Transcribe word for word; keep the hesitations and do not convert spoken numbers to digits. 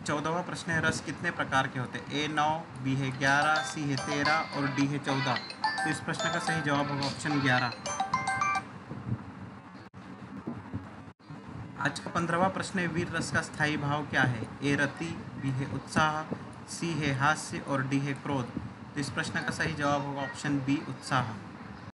चौदहवां प्रश्न है, रस कितने प्रकार के होते हैं? ए नौ, बी है ग्यारह, सी है तेरह और डी है चौदह। तो इस प्रश्न का सही जवाब होगा ऑप्शन ग्यारह। आज का पंद्रहवां प्रश्न है, वीर रस का स्थायी भाव क्या है? ए रति, बी है उत्साह, सी है हास्य और डी है क्रोध। तो इस प्रश्न का सही जवाब होगा ऑप्शन बी उत्साह।